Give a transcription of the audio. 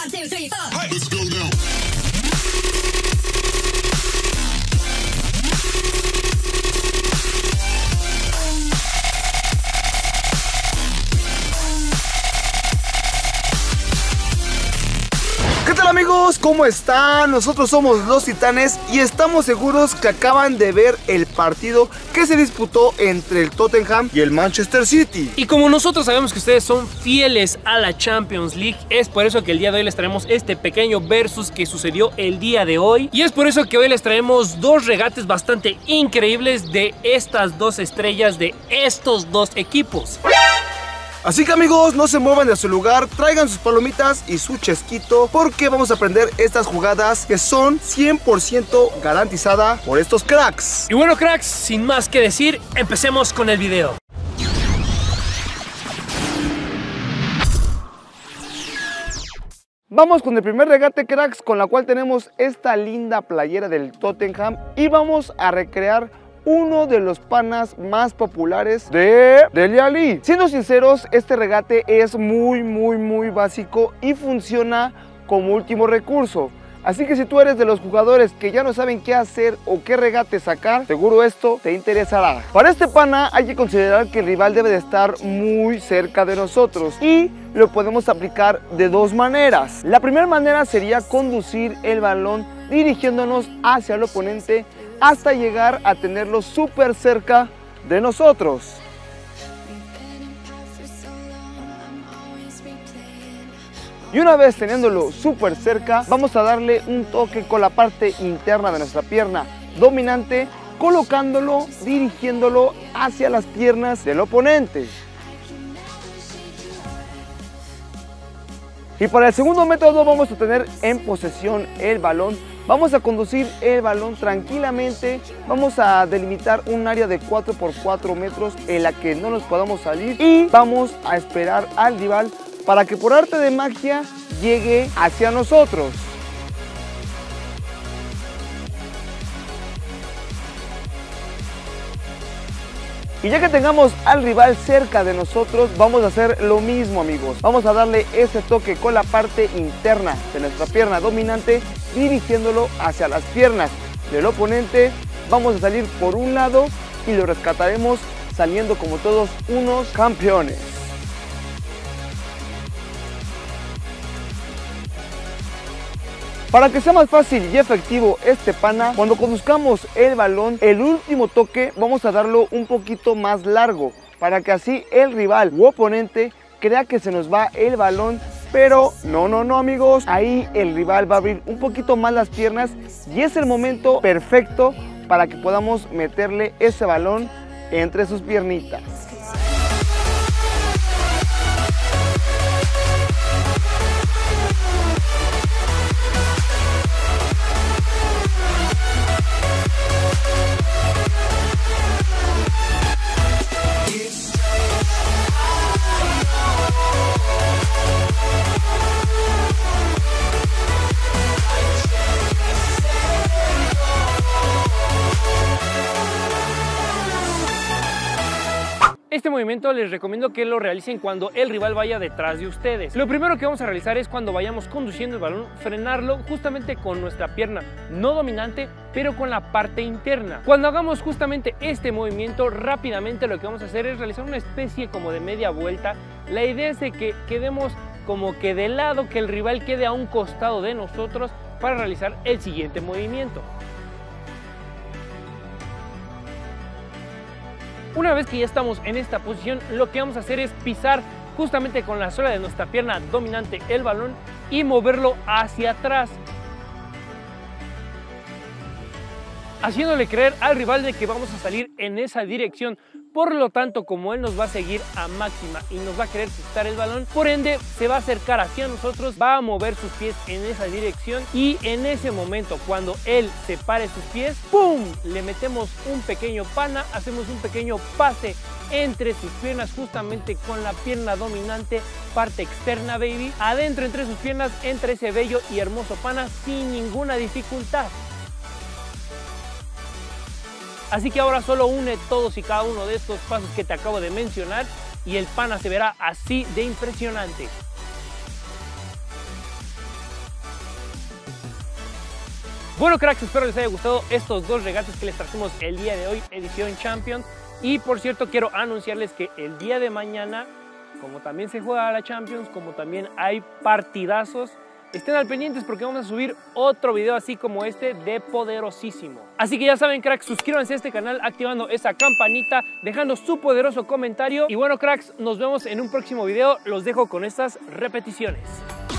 1, 2, 3, 4. Hey, let's go now. ¿Qué tal amigos? ¿Cómo están? Nosotros somos los Titanes y estamos seguros que acaban de ver el partido que se disputó entre el Tottenham y el Manchester City. Y como nosotros sabemos que ustedes son fieles a la Champions League, es por eso que el día de hoy les traemos este pequeño versus que sucedió el día de hoy. Y es por eso que hoy les traemos dos regates bastante increíbles de estas dos estrellas de estos dos equipos. Así que amigos, no se muevan de su lugar, traigan sus palomitas y su chesquito porque vamos a aprender estas jugadas que son 100% garantizadas por estos cracks. Y bueno cracks, sin más que decir, empecemos con el video. Vamos con el primer regate cracks, con la cual tenemos esta linda playera del Tottenham y vamos a recrear uno de los panas más populares de Dele Alli. Siendo sinceros, este regate es muy básico y funciona como último recurso. Así que si tú eres de los jugadores que ya no saben qué hacer o qué regate sacar, seguro esto te interesará. Para este pana hay que considerar que el rival debe de estar muy cerca de nosotros y lo podemos aplicar de dos maneras. La primera manera sería conducir el balón dirigiéndonos hacia el oponente hasta llegar a tenerlo súper cerca de nosotros. Y una vez teniéndolo súper cerca, vamos a darle un toque con la parte interna de nuestra pierna dominante, colocándolo, dirigiéndolo hacia las piernas del oponente. Y para el segundo método vamos a tener en posesión el balón. Vamos a conducir el balón tranquilamente, vamos a delimitar un área de 4 por 4 metros en la que no nos podamos salir y vamos a esperar al rival para que por arte de magia llegue hacia nosotros. Y ya que tengamos al rival cerca de nosotros, vamos a hacer lo mismo amigos. Vamos a darle ese toque con la parte interna de nuestra pierna dominante, dirigiéndolo hacia las piernas del oponente. Vamos a salir por un lado y lo rescataremos saliendo como todos unos campeones. Para que sea más fácil y efectivo este pana, cuando conduzcamos el balón, el último toque vamos a darlo un poquito más largo, para que así el rival u oponente crea que se nos va el balón, pero no amigos, ahí el rival va a abrir un poquito más las piernas y es el momento perfecto para que podamos meterle ese balón entre sus piernitas. Este movimiento les recomiendo que lo realicen cuando el rival vaya detrás de ustedes. Lo primero que vamos a realizar es cuando vayamos conduciendo el balón, frenarlo justamente con nuestra pierna no dominante, pero con la parte interna. Cuando hagamos justamente este movimiento, rápidamente lo que vamos a hacer es realizar una especie como de media vuelta. La idea es de que quedemos como que de lado, que el rival quede a un costado de nosotros para realizar el siguiente movimiento. Una vez que ya estamos en esta posición, lo que vamos a hacer es pisar justamente con la suela de nuestra pierna dominante el balón y moverlo hacia atrás, haciéndole creer al rival de que vamos a salir en esa dirección. Por lo tanto, como él nos va a seguir a máxima y nos va a querer quitar el balón, por ende se va a acercar hacia nosotros, va a mover sus pies en esa dirección y en ese momento, cuando él separe sus pies, ¡pum!, le metemos un pequeño pana, hacemos un pequeño pase entre sus piernas, justamente con la pierna dominante, parte externa, baby. Adentro entre sus piernas entra ese bello y hermoso pana sin ninguna dificultad. Así que ahora solo une todos y cada uno de estos pasos que te acabo de mencionar y el pana se verá así de impresionante. Bueno, cracks, espero les haya gustado estos 2 regates que les trajimos el día de hoy, edición Champions. Y por cierto, quiero anunciarles que el día de mañana, como también se juega la Champions, como también hay partidazos, estén al pendientes porque vamos a subir otro video así como este de poderosísimo. Así que ya saben, cracks, suscríbanse a este canal activando esa campanita, dejando su poderoso comentario. Y bueno, cracks, nos vemos en un próximo video. Los dejo con estas repeticiones.